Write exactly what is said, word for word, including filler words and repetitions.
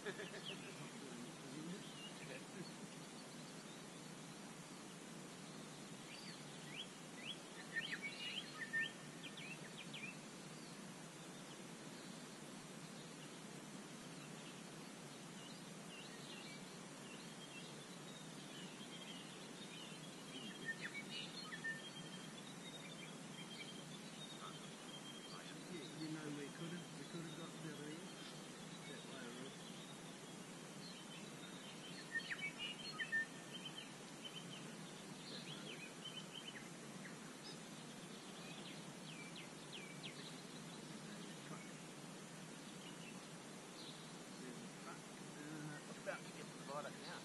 You know, we could have, we could have got to the other end. That way around. There's a truck. Uh, What about to get the viaduct now?